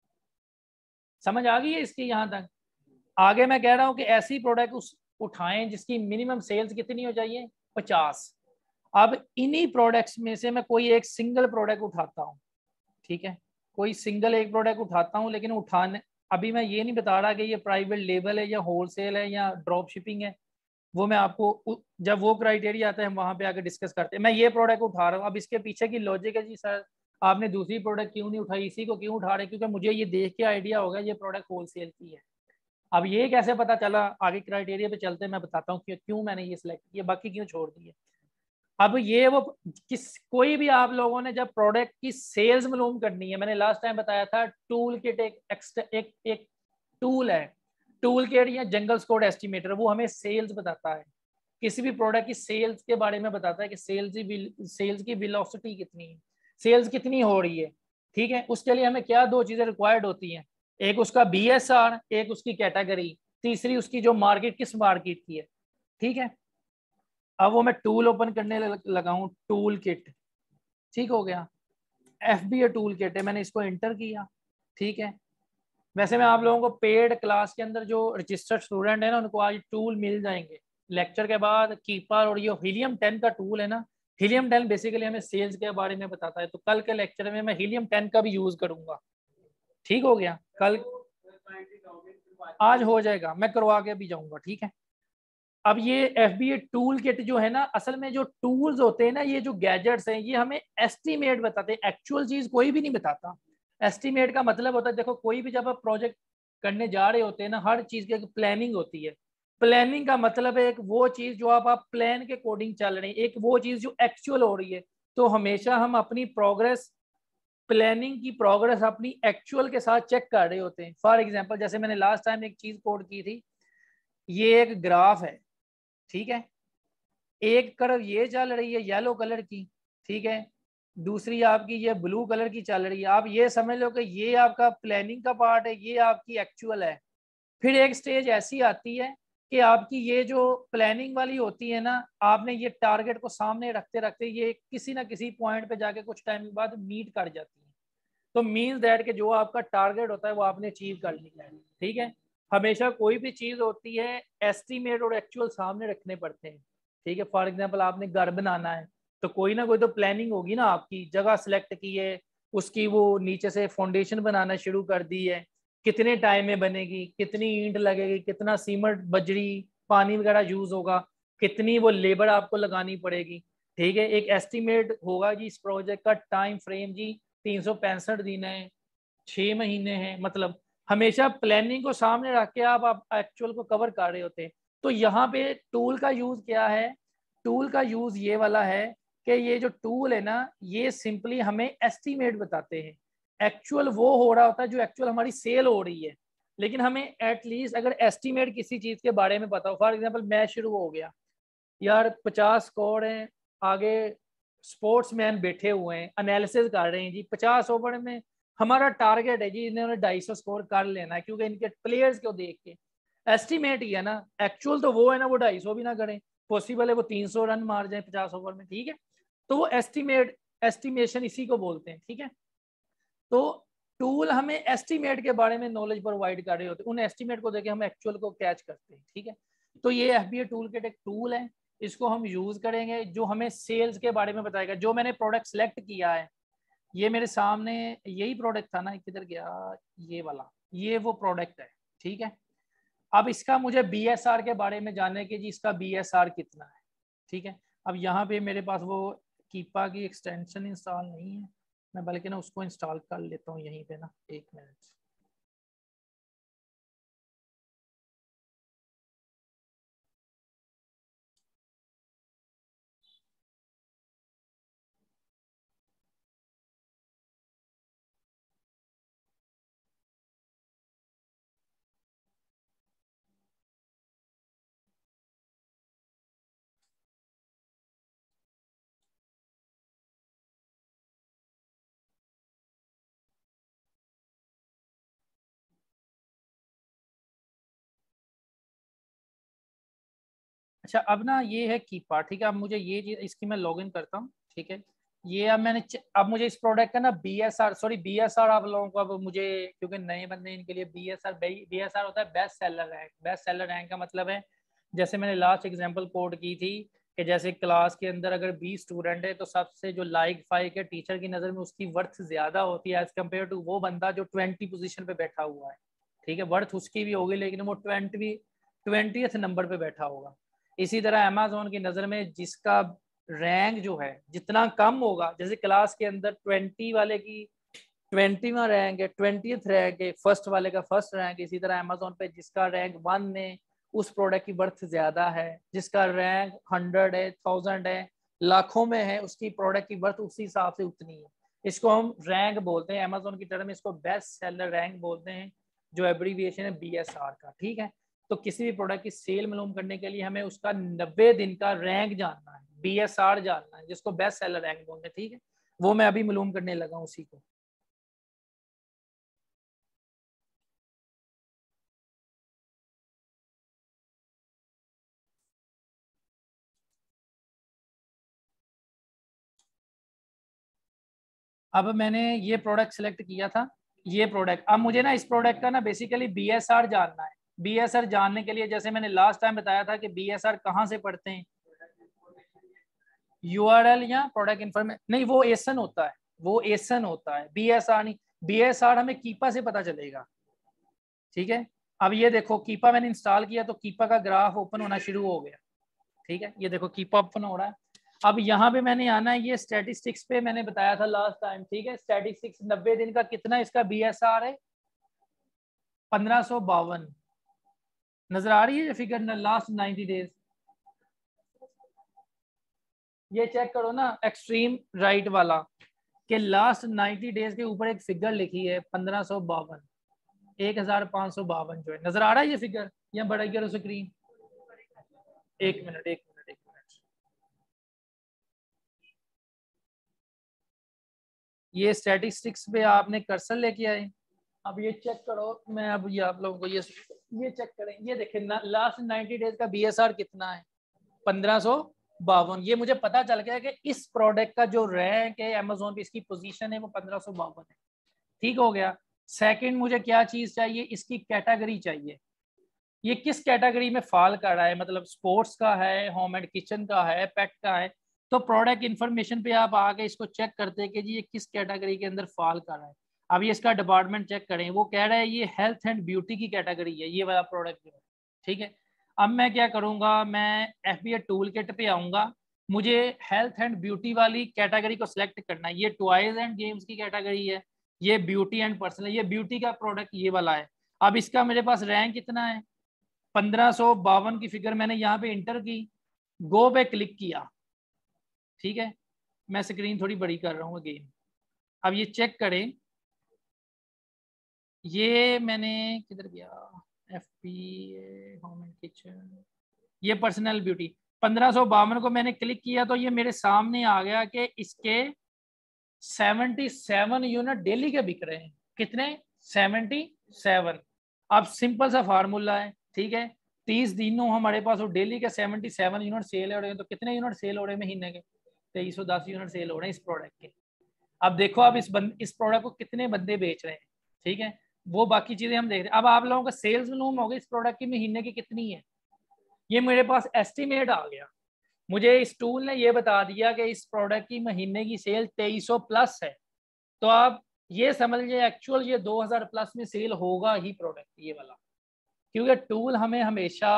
समझ आ गई है इसकी यहाँ तक। आगे मैं कह रहा हूँ कि ऐसी प्रोडक्ट उठाएं जिसकी मिनिमम सेल्स कितनी हो जाइए, 50। अब इन्हीं प्रोडक्ट्स में से मैं कोई एक सिंगल प्रोडक्ट उठाता हूँ, ठीक है, कोई सिंगल एक प्रोडक्ट उठाता हूँ, लेकिन उठाने, अभी मैं ये नहीं बता रहा कि ये प्राइवेट लेबल है या होलसेल है या ड्रॉप शिपिंग है, वो मैं आपको जब वो क्राइटेरिया आता है हम वहां पे आके डिस्कस करते हैं। मैं ये प्रोडक्ट उठा रहा हूँ, अब इसके पीछे की लॉजिक है जी सर आपने दूसरी प्रोडक्ट क्यों नहीं उठाई, इसी को क्यों उठा रहे, क्योंकि मुझे ये देख के आइडिया होगा ये प्रोडक्ट होलसेल की है। अब ये कैसे पता चला, आगे क्राइटेरिया पे चलते हैं, मैं बताता हूँ कि क्यों मैंने ये सिलेक्ट किया, बाकी क्यों छोड़ दिए। अब ये वो कोई भी आप लोगों ने जब प्रोडक्ट की सेल्स मालूम करनी है, मैंने लास्ट टाइम बताया था टूल किट एक टूल है, टूल किट या जंगल स्क्वाड एस्टिमेटर, वो हमें सेल्स बताता है, किसी भी प्रोडक्ट की सेल्स के बारे में बताता है कि सेल्स की वेलोसिटी कितनी है, सेल्स कितनी हो रही है, ठीक है। उसके लिए हमें क्या दो चीजें रिक्वायर्ड होती हैं, एक उसका BSR, एक उसकी कैटेगरी, तीसरी उसकी जो मार्केट किस मार्केट की है, ठीक है। अब वो मैं टूल ओपन करने लगा हूँ, टूल किट, ठीक हो गया, FBA टूल किट है, मैंने इसको एंटर किया, ठीक है। वैसे मैं आप लोगों को पेड क्लास के अंदर जो रजिस्टर्ड स्टूडेंट है ना, उनको आज टूल मिल जाएंगे लेक्चर के बाद, कीपर और ये हीलियम 10 का टूल है ना, हीलियम 10 बेसिकली हमें सेल्स के बारे में बताता है, तो कल के लेक्चर में मैं हीलियम 10 का भी यूज करूंगा, ठीक हो गया, कल आज हो जाएगा, मैं करवा के भी जाऊंगा, ठीक है। अब ये FBA टूल किट जो है ना, असल में जो टूल्स होते हैं ना, ये जो गैजेट्स हैं, ये हमें एस्टीमेट बताते हैं, एक्चुअल चीज कोई भी नहीं बताता। एस्टीमेट का मतलब होता है, देखो कोई भी जब आप प्रोजेक्ट करने जा रहे होते हैं ना, हर चीज की एक प्लानिंग होती है। प्लानिंग का मतलब है एक वो चीज जो आप प्लान के अकॉर्डिंग चल रहे हैं, एक वो चीज जो एक्चुअल हो रही है। तो हमेशा हम अपनी प्रोग्रेस, प्लानिंग की प्रोग्रेस अपनी एक्चुअल के साथ चेक कर रहे होते हैं। फॉर एग्जांपल जैसे मैंने लास्ट टाइम एक चीज कोड की थी, ये एक ग्राफ है, ठीक है। एक कर्व ये चल रही है येलो कलर की, ठीक है, दूसरी आपकी ये ब्लू कलर की चल रही है। आप ये समझ लो कि ये आपका प्लानिंग का पार्ट है, ये आपकी एक्चुअल है। फिर एक स्टेज ऐसी आती है कि आपकी ये जो प्लानिंग वाली होती है ना, आपने ये टारगेट को सामने रखते रखते ये किसी ना किसी पॉइंट पे जाके कुछ टाइम के बाद मीट कर जाती है। तो मीन्स दैट कि जो आपका टारगेट होता है वो आपने अचीव कर लिया है, ठीक है। हमेशा कोई भी चीज होती है, एस्टीमेट और एक्चुअल सामने रखने पड़ते हैं, ठीक है। फॉर एग्जांपल आपने घर बनाना है, तो कोई ना कोई तो प्लानिंग होगी ना, आपकी जगह सेलेक्ट की है, उसकी वो नीचे से फाउंडेशन बनाना शुरू कर दी है, कितने टाइम में बनेगी, कितनी ईंट लगेगी, कितना सीमेंट बजरी पानी वगैरह यूज होगा, कितनी वो लेबर आपको लगानी पड़ेगी, ठीक है। एक एस्टीमेट होगा जी इस प्रोजेक्ट का टाइम फ्रेम जी 365 दिन है, 6 महीने हैं, मतलब हमेशा प्लानिंग को सामने रख के आप एक्चुअल को कवर कर रहे होते हैं। तो यहाँ पे टूल का यूज क्या है, टूल का यूज ये वाला है कि ये जो टूल है ना, ये सिंपली हमें एस्टीमेट बताते हैं। एक्चुअल वो हो रहा होता है जो एक्चुअल हमारी सेल हो रही है, लेकिन हमें एटलीस्ट अगर एस्टीमेट किसी चीज के बारे में पता हो, फॉर एग्जाम्पल मैच शुरू हो गया यार, 50 स्कोर हैं, आगे स्पोर्ट्समैन बैठे हुए हैं, एनालिसिस कर रहे हैं जी, 50 ओवर में हमारा टारगेट है जी इन्होंने 250 स्कोर कर लेना है, क्योंकि इनके प्लेयर्स को देख के एस्टिमेट ही है ना। एक्चुअल तो वो है ना, वो 250 भी ना करें, पॉसिबल है वो 300 रन मार जाए 50 ओवर में, ठीक है। तो वो एस्टिमेट, एस्टिमेशन इसी को बोलते हैं, ठीक है। तो टूल हमें एस्टिमेट के बारे में नॉलेज प्रोवाइड कर रहे होते हैं, उन एस्टिमेट को देके हम एक्चुअल को कैच करते हैं, ठीक है। तो ये FBA टूल किट एक टूल है, इसको हम यूज करेंगे, जो हमें सेल्स के बारे में बताएगा। जो मैंने प्रोडक्ट सेलेक्ट किया है, ये मेरे सामने यही प्रोडक्ट था ना, किधर गया ये वाला, ये वो प्रोडक्ट है, ठीक है। अब इसका मुझे BSR के बारे में जानने की जी, इसका BSR कितना है, ठीक है। अब यहाँ पे मेरे पास वो कीपा की एक्सटेंशन इंस्टॉल नहीं है, मैं बल्कि ना उसको इंस्टॉल कर लेता हूँ यहीं पे ना, 1 मिनट। अच्छा अब ना ये है कीपा, ठीक है। अब मुझे ये चीज इसकी मैं लॉगिन करता हूँ, ठीक है। ये अब मैंने अब मुझे इस प्रोडक्ट का ना BSR, सॉरी BSR आप लोगों को अब मुझे, क्योंकि नए बंदे इनके लिए BSR होता है best seller rank. Best seller rank का मतलब है, जैसे मैंने लास्ट एग्जांपल कोड की थी कि जैसे क्लास के अंदर अगर 20 स्टूडेंट है, तो सबसे जो लाइक 5 के टीचर की नज़र में उसकी वर्थ ज्यादा होती है एज कम्पेयर टू वो बंदा जो 20 पोजीशन पे बैठा हुआ है, ठीक है। वर्थ उसकी भी होगी लेकिन वो 20th नंबर पे बैठा होगा। इसी तरह अमेजोन की नज़र में जिसका रैंक जो है जितना कम होगा, जैसे क्लास के अंदर 20 वाले की 20वां रैंक है, 20th रैंक है, फर्स्ट वाले का फर्स्ट रैंक, इसी तरह अमेजोन पे जिसका रैंक 1 में उस प्रोडक्ट की वर्थ ज्यादा है, जिसका रैंक 100 है, 1000 है, लाखों में है, उसकी प्रोडक्ट की वर्थ उसी हिसाब से उतनी है। इसको हम रैंक बोलते हैं, अमेजोन की टर्म में इसको बेस्ट सेलर रैंक बोलते हैं, जो एब्रीविएशन है BSR का, ठीक है। तो किसी भी प्रोडक्ट की सेल मालूम करने के लिए हमें उसका 90 दिन का रैंक जानना है, BSR जानना है, जिसको बेस्ट सेलर रैंक बोलते हैं, ठीक है। वो मैं अभी मालूम करने लगा हूँ उसी को। अब मैंने ये प्रोडक्ट सेलेक्ट किया था, ये प्रोडक्ट, अब मुझे ना इस प्रोडक्ट का ना बेसिकली BSR जानना है। BSR जानने के लिए जैसे मैंने लास्ट टाइम बताया था कि BSR कहाँ से पढ़ते हैं, URL या प्रोडक्ट इन्फॉर्मेशन, नहीं वो एसन होता है, वो एसन होता है, BSR नहीं। BSR हमें कीपा से पता चलेगा, ठीक है। अब ये देखो कीपा मैंने इंस्टॉल किया तो कीपा का ग्राफ ओपन होना शुरू हो गया, ठीक है। ये देखो कीपा ओपन हो रहा है। अब यहाँ पे मैंने आना है, ये स्टैटिस्टिक्स पे मैंने बताया था लास्ट टाइम, ठीक है। स्टैटिस्टिक्स 90 दिन का कितना इसका BSR है, 1552। नजर आ रही है ये फिगर ना, लास्ट 90 डेज। ये चेक करो ना एक्सट्रीम राइट वाला, कि लास्ट 90 डेज के ऊपर एक फिगर लिखी है 1552, 1552 जो है। नजर आ रहा है ये फिगर, या बड़ा करो स्क्रीन। एक मिनट एक मिनट एक मिनट, ये स्टैटिस्टिक्स पे आपने कर्सर लेके आए। अब ये चेक करो, मैं अब ये आप लोगों को ये चेक करें, ये देखें लास्ट 90 डेज का BSR कितना है, 1552। ये मुझे पता चल गया कि इस प्रोडक्ट का जो रैंक है अमेजोन पे, इसकी पोजीशन है वो 1552 है, ठीक हो गया। सेकंड मुझे क्या चीज चाहिए, इसकी कैटेगरी चाहिए, ये किस कैटेगरी में फॉल कर रहा है, मतलब स्पोर्ट्स का है, होम एंड किचन का है, पेट का है। तो प्रोडक्ट इन्फॉर्मेशन पे आप आके इसको चेक करते हैं कि जी ये किस कैटेगरी के अंदर फॉल कर रहा है। अब ये इसका डिपार्टमेंट चेक करें, वो कह रहा है ये हेल्थ एंड ब्यूटी की कैटेगरी है ये वाला प्रोडक्ट जो है, ठीक है। अब मैं क्या करूंगा, मैं FBA टूल किट पे आऊंगा, मुझे हेल्थ एंड ब्यूटी वाली कैटेगरी को सिलेक्ट करना है। ये टॉयज एंड गेम्स की कैटेगरी है, ये ब्यूटी एंड पर्सनल, ये ब्यूटी का प्रोडक्ट ये वाला है। अब इसका मेरे पास रैंक कितना है, 1552 की फिगर मैंने यहाँ पे इंटर की, गो पे क्लिक किया, ठीक है। मैं स्क्रीन थोड़ी बड़ी कर रहा हूँ अगेन। अब ये चेक करें, ये मैंने किधर गया, FBA होम एंड किचन, ये पर्सनल ब्यूटी 1552 को मैंने क्लिक किया तो ये मेरे सामने आ गया कि इसके 77 यूनिट डेली के बिक रहे हैं। कितने, 77। अब सिंपल सा फार्मूला है, ठीक है। 30 दिनों हमारे पास वो डेली के 77 यूनिट सेल हो रहे हैं, तो कितने यूनिट सेल हो रहे हैं महीने के, 2310 यूनिट सेल हो रहे हैं इस प्रोडक्ट के। अब देखो आप इस प्रोडक्ट को कितने बंदे बेच रहे हैं, ठीक है। वो बाकी चीजें हम देख रहे हैं। अब आप लोगों का सेल्स वॉल्यूम हो गया इस प्रोडक्ट की महीने की कितनी है, ये मेरे पास एस्टिमेट आ गया। मुझे इस टूल ने ये बता दिया कि इस प्रोडक्ट की महीने की सेल 2300 प्लस है। तो आप ये समझ लीजिए एक्चुअल ये 2000 प्लस में सेल होगा ही प्रोडक्ट ये वाला, क्योंकि टूल हमें हमेशा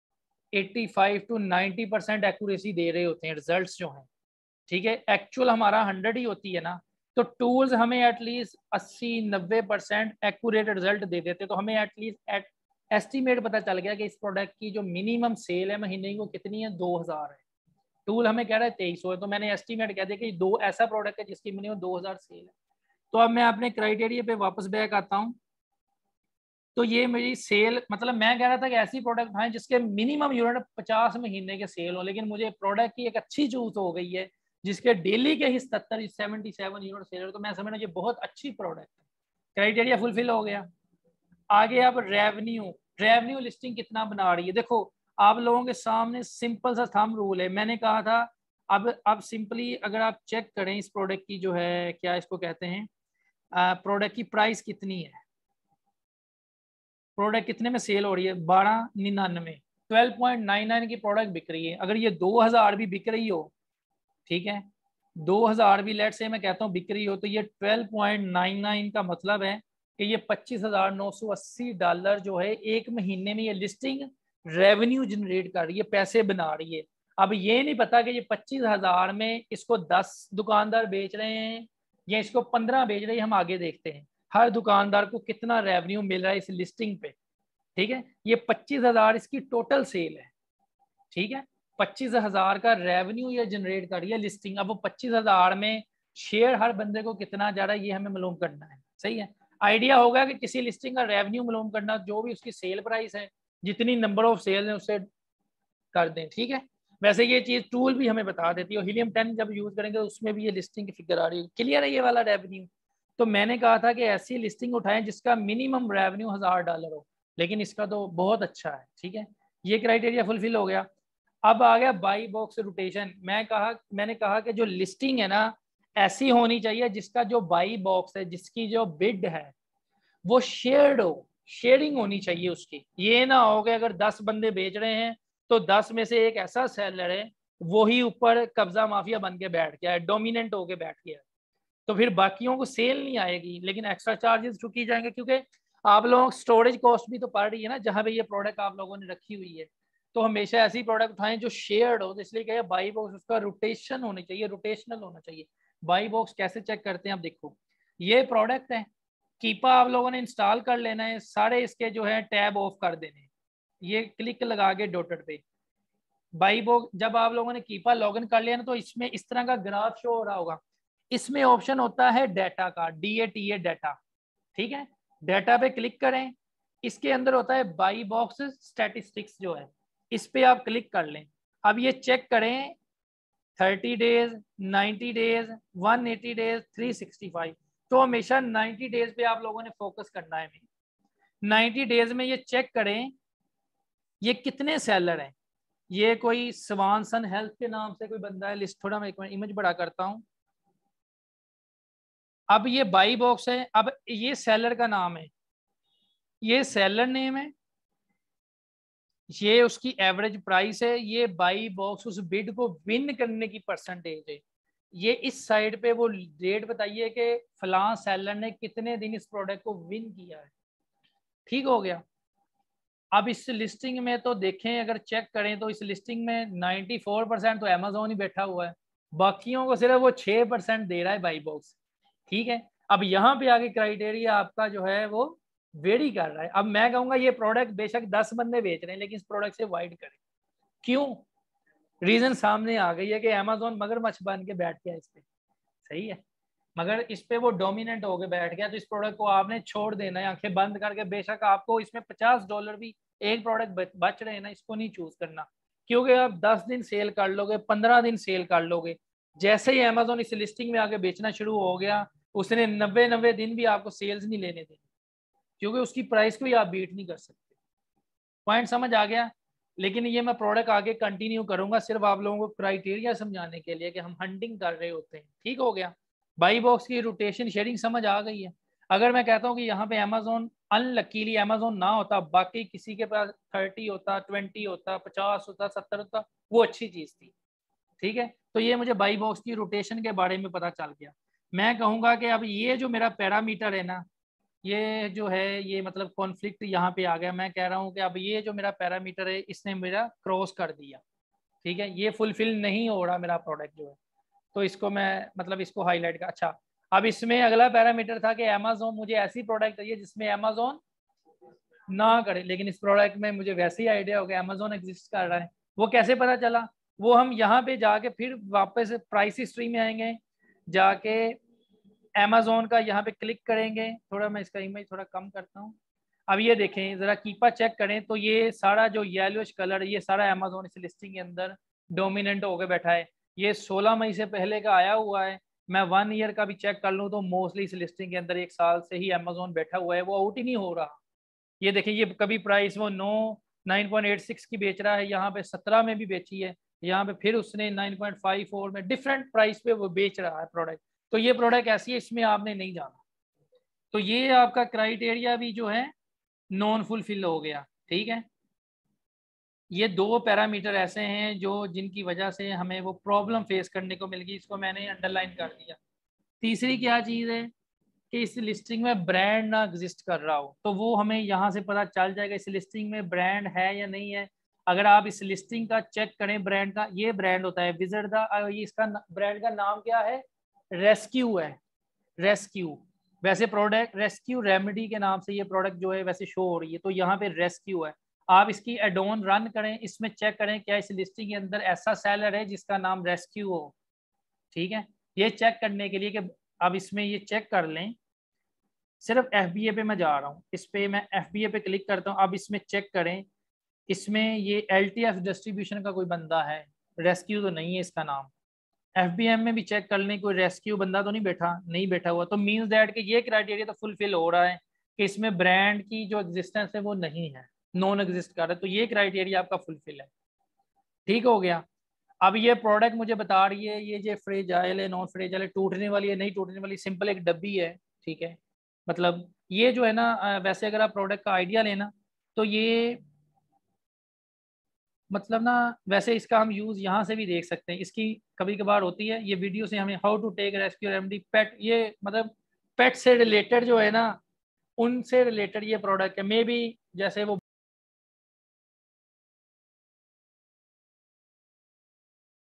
85 to 90% एक्यूरेसी दे रहे होते हैं रिजल्ट्स जो हैं, ठीक है। एक्चुअल हमारा 100 ही होती है ना, तो टूल्स हमें एटलीस्ट 80-90% एक्यूरेट रिजल्ट दे देते, तो हमें एटलीस्ट एस्टिमेट पता चल गया कि इस प्रोडक्ट की जो मिनिमम सेल है महीने की वो कितनी है, 2000 है। टूल हमें कह रहा है 2300 है, तो मैंने एस्टिमेट कह दिया कि दो ऐसा प्रोडक्ट है जिसकी मिनिमम 2000 सेल है। तो अब मैं अपने क्राइटेरिया पे वापस बैक आता हूँ, तो ये मेरी सेल, मतलब मैं कह रहा था कि ऐसी प्रोडक्ट हैं जिसके मिनिमम यूनिट 50 महीने के सेल हो, लेकिन मुझे प्रोडक्ट की एक अच्छी चूज हो गई है जिसके डेली के ही 77 यूनिट सेल हो, तो मैं समझ रहा ये बहुत अच्छी प्रोडक्ट है, क्राइटेरिया फुलफिल हो गया। आगे अब रेवेन्यू लिस्टिंग कितना बना रही है, देखो आप लोगों के सामने सिंपल सा थंब रूल है। मैंने कहा था अब सिंपली अगर आप चेक करें इस प्रोडक्ट की जो है, क्या इसको कहते हैं, प्रोडक्ट की प्राइस कितनी है, प्रोडक्ट कितने में सेल हो रही है, 1299, 12.99 की प्रोडक्ट बिक रही है। अगर ये 2000 भी बिक रही हो, ठीक है, 2000 भी लेट से मैं कहता हूँ बिक रही हो, तो ये 12.99 का मतलब है कि ये $25,980 जो है एक महीने में ये लिस्टिंग रेवेन्यू जनरेट कर रही है, पैसे बना रही है। अब ये नहीं पता कि ये 25,000 में इसको 10 दुकानदार बेच रहे हैं या इसको 15 बेच रहे हैं, हम आगे देखते हैं हर दुकानदार को कितना रेवेन्यू मिल रहा है इस लिस्टिंग पे, ठीक है। ये 25,000 इसकी टोटल सेल है, ठीक है। 25,000 का रेवेन्यू ये जनरेट कर रही है लिस्टिंग। अब वो 25,000 में शेयर हर बंदे को कितना जा रहा है ये हमें मालूम करना है, सही है। आइडिया होगा कि किसी लिस्टिंग का रेवेन्यू मालूम करना, जो भी उसकी सेल प्राइस है, जितनी नंबर ऑफ सेल है उससे कर दें, ठीक है। वैसे ये चीज टूल भी हमें बता देती है, हीलियम 10 जब यूज करेंगे उसमें भी ये लिस्टिंग की फिगर आ रही है, क्लियर है ये वाला रेवेन्यू। तो मैंने कहा था कि ऐसी लिस्टिंग उठाएं जिसका मिनिमम रेवेन्यू $1000 हो, लेकिन इसका तो बहुत अच्छा है, ठीक है। ये क्राइटेरिया फुलफिल हो गया। अब आ गया बाई बॉक्स रोटेशन। मैंने कहा कि जो लिस्टिंग है ना ऐसी होनी चाहिए जिसका जो बाई बॉक्स है, जिसकी जो बिड है वो शेयर्ड हो, शेयरिंग होनी चाहिए उसकी। ये ना हो कि अगर 10 बंदे बेच रहे हैं तो 10 में से एक ऐसा सेलर है वही ऊपर कब्जा माफिया बन के बैठ गया है, डोमिनेंट होके बैठ गया है। तो फिर बाकियों को सेल नहीं आएगी, लेकिन एक्स्ट्रा चार्जेस चुकी जाएंगे, क्योंकि आप लोग स्टोरेज कॉस्ट भी तो पड़ रही है ना जहाँ पे ये प्रोडक्ट आप लोगों ने रखी हुई है। तो हमेशा ऐसी प्रोडक्ट उठाएं जो शेयर्ड हो, तो इसलिए क्या है बाई बॉक्स उसका रोटेशन होनी चाहिए, रोटेशनल होना चाहिए। बाई बॉक्स कैसे चेक करते हैं आप देखो, ये प्रोडक्ट है, कीपा आप लोगों ने इंस्टॉल कर लेना है, सारे इसके जो है टैब ऑफ कर देने, ये क्लिक लगा के डॉटेड पे बाई बॉक्स। जब आप लोगों ने कीपा लॉगिन कर लिया ना तो इसमें इस तरह का ग्राफ शो हो रहा होगा, इसमें ऑप्शन होता है डाटा का, DATA डाटा, ठीक है। डाटा पे क्लिक करें, इसके अंदर होता है बाई बॉक्स स्टैटिस्टिक्स जो है, इस पे आप क्लिक कर लें। अब ये चेक करें 30 डेज, 90 डेज, 180 डेज, 365, तो हमेशा 90 डेज पे आप लोगों ने फोकस करना है। 90 डेज में ये चेक करें ये कितने सेलर हैं। ये कोई स्वानसन हेल्थ के नाम से कोई बंदा है, लिस्ट थोड़ा मैं एक इमेज बड़ा करता हूं। अब ये बाई बॉक्स है, अब ये सेलर का नाम है, ये सेलर नेम है, ये उसकी एवरेज प्राइस है, ये बाई बॉक्स उस बिड को विन करने की परसेंटेज है। ये इस साइड पे वो डेट बताइए कि फलां सेलर ने कितने दिन इस प्रोडक्ट को विन किया है। ठीक हो गया। अब इस लिस्टिंग में तो देखें, अगर चेक करें तो इस लिस्टिंग में 94% तो अमेजोन ही बैठा हुआ है, बाकियों को सिर्फ वो 6% दे रहा है बाई बॉक्स। ठीक है। अब यहाँ पे आगे क्राइटेरिया आपका जो है वो वेरी कर रहा है। अब मैं कहूंगा ये प्रोडक्ट बेशक 10 बंदे बेच रहे हैं, लेकिन इस प्रोडक्ट से अवॉइड करें। क्यों? रीजन सामने आ गई है कि अमेजोन मगरमच्छ बन के बैठ गया इस पे, सही है, मगर इस पे वो डोमिनेंट होके बैठ गया, तो इस प्रोडक्ट को आपने छोड़ देना है आंखें बंद करके। बेशक आपको इसमें $50 भी एक प्रोडक्ट बच रहे हैं ना, इसको नहीं चूज करना, क्योंकि आप 10 दिन सेल कर लोगे, 15 दिन सेल कर लोगे, जैसे ही अमेजोन इस लिस्टिंग में आगे बेचना शुरू हो गया उसने 90 दिन भी आपको सेल्स नहीं लेने देनी, क्योंकि उसकी प्राइस को भी आप बीट नहीं कर सकते। पॉइंट समझ आ गया? लेकिन ये मैं प्रोडक्ट आगे कंटिन्यू करूंगा सिर्फ आप लोगों को क्राइटेरिया समझाने के लिए कि हम हंटिंग कर रहे होते हैं। ठीक हो गया। बाई बॉक्स की रोटेशन शेयरिंग समझ आ गई है। अगर मैं कहता हूँ कि यहाँ पे अमेजोन अनलकीली अमेजोन ना होता, बाकी किसी के पास 30 होता, 20 होता, 50 होता, 70 होता, वो अच्छी चीज थी। ठीक है। तो ये मुझे बाई बॉक्स की रोटेशन के बारे में पता चल गया। मैं कहूँगा कि अब ये जो मेरा पैरामीटर है ना, ये जो है ये मतलब कॉन्फ्लिक्ट यहाँ पे आ गया। मैं कह रहा हूँ कि अब ये जो मेरा पैरामीटर है इसने मेरा क्रॉस कर दिया। ठीक है, ये फुलफिल नहीं हो रहा मेरा प्रोडक्ट जो है, तो इसको मैं मतलब इसको हाईलाइट कर। अच्छा, अब इसमें अगला पैरामीटर था कि अमेजोन, मुझे ऐसी प्रोडक्ट चाहिए जिसमें अमेजोन ना करे, लेकिन इस प्रोडक्ट में मुझे वैसे ही आइडिया हो गया अमेजोन एग्जिस्ट कर रहा है। वो कैसे पता चला? वो हम यहाँ पे जाके फिर वापस प्राइस हिस्ट्री में आएंगे, जाके अमेजोन का यहाँ पे क्लिक करेंगे। थोड़ा मैं इसका इमेज थोड़ा कम करता हूँ। अब ये देखें जरा, कीपा चेक करें तो ये सारा जो येलोइश कलर, ये सारा अमेजोन इस लिस्टिंग के अंदर डोमिनेंट होकर बैठा है। ये 16 मई से पहले का आया हुआ है। मैं 1 ईयर का भी चेक कर लूँ तो मोस्टली इस लिस्टिंग के अंदर 1 साल से ही अमेजोन बैठा हुआ है, वो आउट ही नहीं हो रहा। ये देखिए, ये कभी प्राइस वो 9.86 की बेच रहा है, यहाँ पे 17 में भी बेची है, यहाँ पे फिर उसने 9.54 में, डिफरेंट प्राइस पे वो बेच रहा है प्रोडक्ट। तो ये प्रोडक्ट ऐसी है, इसमें आपने नहीं जाना। तो ये आपका क्राइटेरिया भी जो है नॉन फुलफिल हो गया। ठीक है। ये दो पैरामीटर ऐसे हैं जो जिनकी वजह से हमें वो प्रॉब्लम फेस करने को मिल गई, इसको मैंने अंडरलाइन कर दिया। तीसरी क्या चीज़ है कि इस लिस्टिंग में ब्रांड ना एग्जिस्ट कर रहा हो, तो वो हमें यहाँ से पता चल जाएगा इस लिस्टिंग में ब्रांड है या नहीं है। अगर आप इस लिस्टिंग का चेक करें ब्रांड का, ये ब्रांड होता है विजर्ड द, ये इसका ब्रांड का नाम क्या है? रेस्क्यू है, रेस्क्यू। वैसे प्रोडक्ट रेस्क्यू रेमेडी के नाम से ये प्रोडक्ट जो है वैसे शो हो रही है, तो यहाँ पे रेस्क्यू है। आप इसकी एडोन रन करें, इसमें चेक करें क्या इस लिस्टिंग के अंदर ऐसा सेलर है जिसका नाम रेस्क्यू हो। ठीक है। ये चेक करने के लिए कि अब इसमें ये चेक कर लें, सिर्फ FBA पे मैं जा रहा हूँ, इस पे मैं FBA पे क्लिक करता हूँ। अब इसमें चेक करें, इसमें ये LTF डिस्ट्रीब्यूशन का कोई बंदा है, रेस्क्यू तो नहीं है इसका नाम। FBM में भी चेक कर लें, कोई रेस्क्यू बंदा तो नहीं बैठा हुआ, तो मीन्स दैट कि ये क्राइटेरिया तो फुलफिल हो रहा है कि इसमें ब्रांड की जो एग्जिस्टेंस है वो नहीं है, नॉन एग्जिस्ट कर रहा है, तो ये क्राइटेरिया आपका फुलफिल है। ठीक हो गया। अब ये प्रोडक्ट मुझे बता रही है ये जो फ्रेजाइल है, नॉन फ्रेजाइल है, टूटने वाली है, नहीं टूटने वाली, सिंपल एक डब्बी है। ठीक है। मतलब ये जो है ना, वैसे अगर आप प्रोडक्ट का आइडिया लेना तो ये मतलब ना वैसे इसका हम यूज़ यहाँ से भी देख सकते हैं, इसकी कभी कभार होती है ये वीडियो से हमें how to take rescue remedy pet, ये मतलब पेट से रिलेटेड जो है ना उनसे रिलेटेड ये प्रोडक्ट है। मे बी जैसे वो